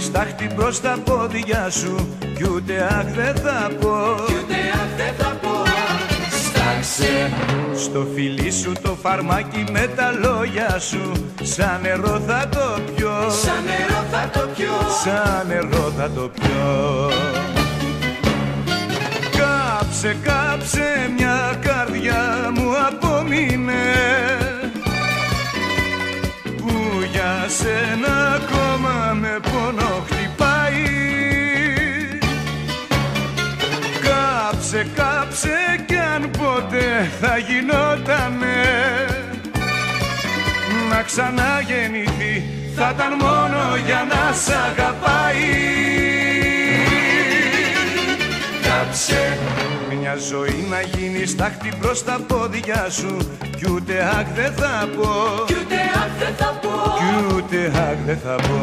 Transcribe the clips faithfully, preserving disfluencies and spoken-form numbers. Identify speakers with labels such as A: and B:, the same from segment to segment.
A: στάχτη μπρος τα πόδια σου κι ούτε αχ δεν θα πω,
B: κι ούτε αχ δεν θα πω.
A: Στάξε στο φιλί σου το φαρμάκι με τα λόγια σου, σαν νερό θα το πιω,
B: σαν νερό θα το πιω,
A: σαν νερό θα το πιω. Κάψε, κάψε μια καρδιά μου απόμεινε, που για σένα ακόμα με πόνο χτυπάει. Κάψε, κάψε κι αν ποτέ θα γινότανε να ξαναγεννηθεί, θα ήταν μόνο για να σ' αγαπάει. Κάψε μια ζωή να γίνει στάχτη μπρος τα πόδια σου κι ούτε αχ δεν θα πω,
B: κι ούτε αχ δεν θα πω,
A: κι ούτε αχ δεν θα πω.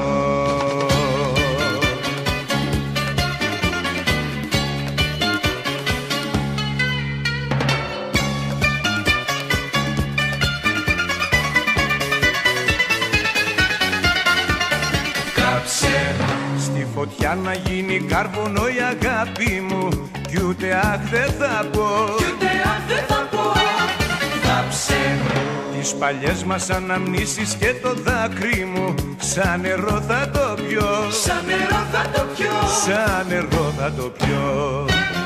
A: Στη φωτιά να γίνει κάρβονο η αγάπη μου κι ούτε αχ δεν θα πω,
B: κι ούτε αχ δεν θα πω.
A: Θάψε τις παλιές μας αναμνήσεις και το δάκρυ μου, σαν νερό θα το πιω,
B: σαν νερό θα το πιω,
A: σαν νερό θα το πιω.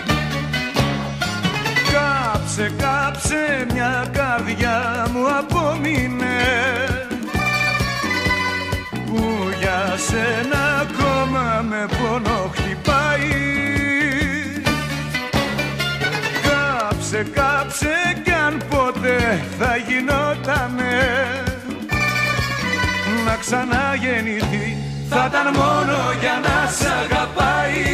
A: Κάψε, κάψε μια καρδιά μου απόμεινε, που για σένα ακόμα με πόνο χτυπάει. Κάψε, κάψε κι αν ποτέ θα γινότανε να ξαναγεννηθεί, θα ήταν μόνο για να σ' αγαπάει.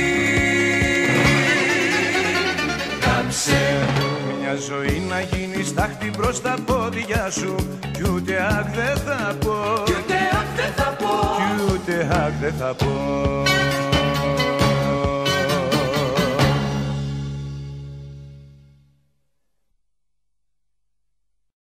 A: Κάψε μια ζωή να γίνει στάχτη μπρος τα πόδια σου κι ούτε αχ δεν θα πω,
B: κι ούτε αχ δεν θα πω,
A: κι ούτε αχ δεν θα πω.